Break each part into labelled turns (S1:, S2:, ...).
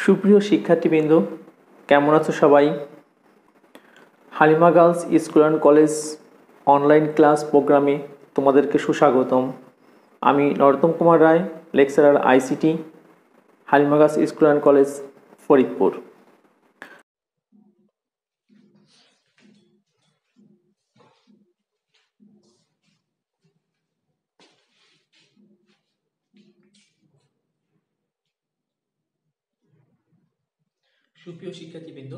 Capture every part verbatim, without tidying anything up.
S1: সুপ্রিয় শিক্ষার্থীবৃন্দ, কেমন আছো সবাই? Halima girls school and college online class প্রোগ্রামে তোমাদেরকে সুস্বাগতম। আমি Narottam Kumar Roy, lecturer ICT, Halima girls school and college, Faridpur. সুপ্রিয় শিক্ষার্থীবৃন্দ,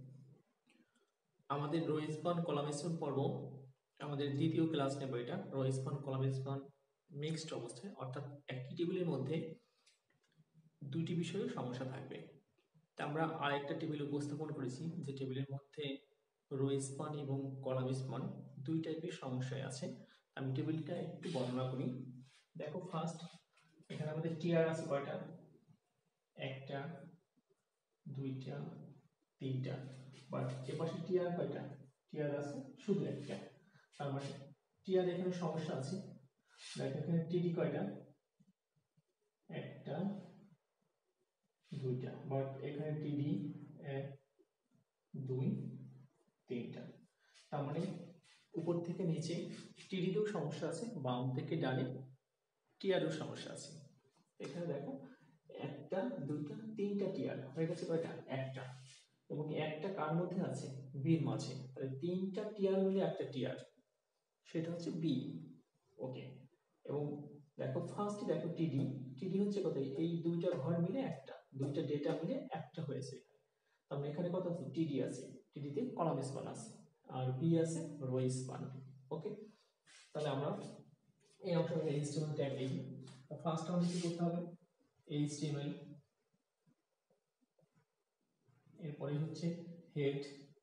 S1: আমাদের রো স্পান কলাম স্পান পর্ব আমাদের দ্বিতীয় ক্লাস নেব। এটা row span column span mixed অবস্থায়, অর্থাৎ একই টেবিলের মধ্যে দুইটি বিষয়ে সমস্যা থাকবে। তা আমরা আরেকটা টেবিল উপস্থাপন করেছি যে টেবিলের মধ্যে রো স্পান এবং কলাম স্পান দুই টাইপের সমস্যায় আছে। আমি টেবিলটা একটু বর্ণনা করি। দেখো, ফার্স্ট এখানে আমাদের টিআর আছে কয়টা? একটা, দুইটা, তিনটা। বাট এ পাশে টিআর কয়টা? টিআর আছে শুধু একটা। তার মানে টিআর এখানে সমস্যা আছে। দেখো এখানে টিডি কয়টা? একটা, দুইটা। বাট এখানে টিডি এক, দুই, তিনটা। তার মানে উপর থেকে নিচে টিডিতেও সমস্যা আছে, বাম থেকে ডানে টিআরও সমস্যা আছে। এখানে দেখো একটা, দুইটা, তিনটা টিআর হয়ে গেছে কয়টা? একটা। এবং একটা কার মধ্যে আছে? বির মাঝে। তাহলে তিনটা টিআর মিলে একটা টিআর, সেটা হচ্ছে বি। ওকে। এবং দেখো ফার্স্টে দেখো টিডি, টিডি হচ্ছে কত? এই দুইটা ঘর মিলে একটা, দুইটা ডেটা মিলে একটা হয়েছে। তাহলে এখানে কত আছে? টিডি আছে, টিডিতে কলাম স্পান আছে, আর বি আছে রো স্পান। ওকে। তাহলে আমরা এই অংশটা এইচটিএমএল ট্যাগ লিখি। ফার্স্ট আমাদের কি করতে হবে? এইচটিএমএল, এরপরে হচ্ছে হেড,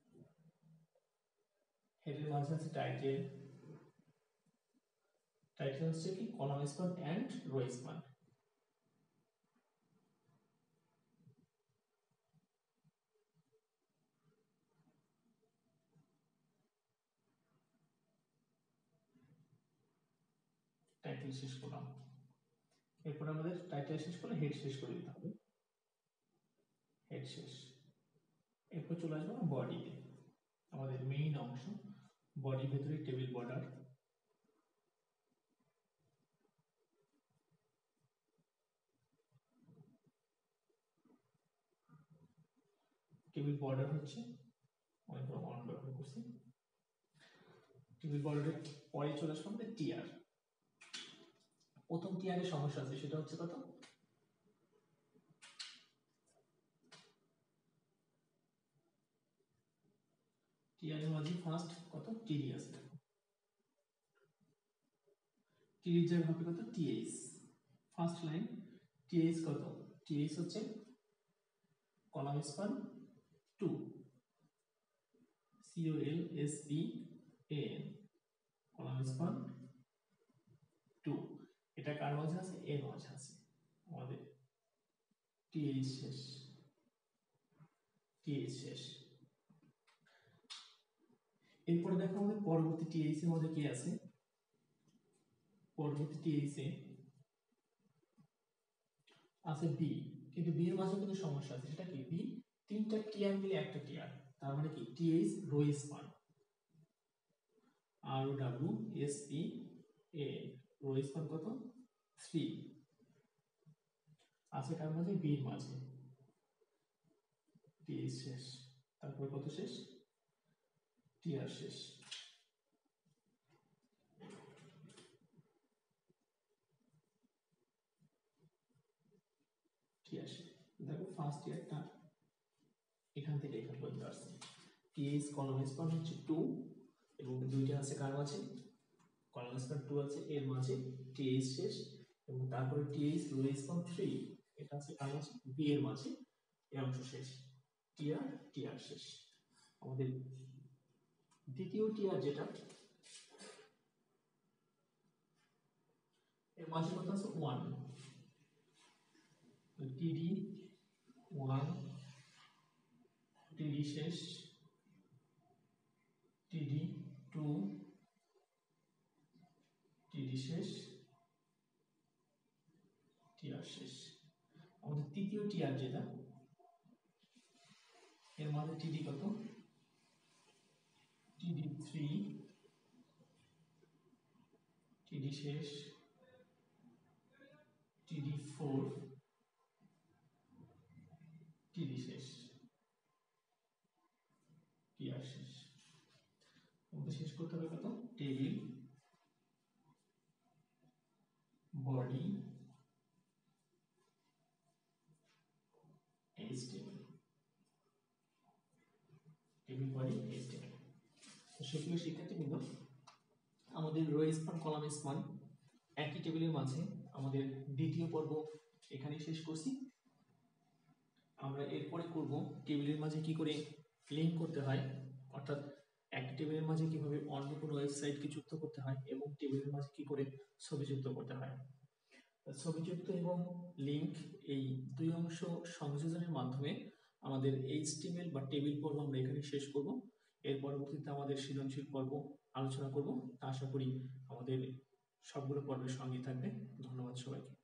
S1: হেডের মাঝে আছে টাইটেল, টাইটেল হচ্ছে কি? Column span and row span. Title শেষ করলাম। এরপর আমাদের টাইটেল শেষ করলে হেড শেষ করে দিতে হবে। হেড শেষ। এরপর চলে আসবো বডিতে, আমাদের মেইন অংশ। বডির ভেতরে টেবিল বর্ডার, টেবিল বর্ডার হচ্ছে অনেক বড় অন ব্যবহার করছি। টেবিল বর্ডারের পরে চলে আসবো আমাদের টিআর। প্রথম টিআর এর সমস্যা আছে, সেটা হচ্ছে কত? টিআর এর মাঝে ফার্স্ট কত? টিডি আছে। টিডি এর হবে কত? টিএইচ। ফার্স্ট লাইন টিএইচ কত? টিএইচ হচ্ছে column span two, C O L S P A N, column span two. এটা কার মাঝে আছে? এর মাঝে আছে। আমাদের টিএইচ শেষ, টিএইচ শেষ। এরপরে দেখো আমাদের পরবর্তী টিএইচ এর মধ্যে কি আছে? পরবর্তী টিএইচ এ আছে বি, কিন্তু বি এর মাঝে কিন্তু সমস্যা আছে। সেটা কি? বি তিনটা টিআর মিলে একটা টিআর। তার মানে কি? TH row span, R O W S P A, row span কত? থ্রি আছে কার মাঝে? বি এর মাঝে। টিএইচ শেষ। তারপর কত শেষ? টিআর শেষ। টিআর শেষ। দেখো ফার্স্ট টিআরটা এখান থেকে এখান পর্যন্ত আসছে। টিএইচ কলাম স্পান হচ্ছে টু, এবং দুইটা আছে কার মাঝে? কলাম স্পান টু আছে, এর মাঝে টিএইচ শেষ। এবং তারপরে টিএইচ রো স্পান থ্রি, এটা আছে কার মাঝে? বি এর মাঝে। এই অংশ শেষ। টিআর, টিআর শেষ। আমাদের দ্বিতীয় টিআর যেটা, এর মাঝে কত আছে? ওয়ান। টিডি ওয়ান, টিডি শেষ, টিডি টু, টিডি শেষ, টিআর শেষ। আমাদের তৃতীয় টিআর যেটা, এর মাঝে টিডি কত, টিডি থ্রি, টিডি শেষ, টিডি ফোর, টিডি শেষ, টিআর শেষ। আমাদের শেষ করতে হবে কত, table, body, HTML, table body HTML. তো সুপ্রিয় শিক্ষার্থীবৃন্দ, আমাদের রো স্পান কলাম স্পান একই টেবিলের মাঝে আমাদের দ্বিতীয় পর্ব এখানে শেষ করছি। আমরা এরপরে করব টেবিলের মাঝে কি করে লিঙ্ক করতে হয়, অর্থাৎ একই টেবিলের মাঝে কিভাবে অন্য কোনো ওয়েবসাইটকে যুক্ত করতে হয় এবং টেবিলের মাঝে কি করে ছবি যুক্ত করতে হয়। ছবি যুক্ত এবং লিঙ্ক এই দুই অংশ সংযোজনের মাধ্যমে আমাদের এইচটিএমএল বা টেবিল পর্ব আমরা এখানে শেষ করব। এর পরবর্তীতে আমাদের সৃজনশীল পর্ব আলোচনা করব। আশা করি আমাদের সবগুলো পর্বের সঙ্গে থাকবে। ধন্যবাদ সবাইকে।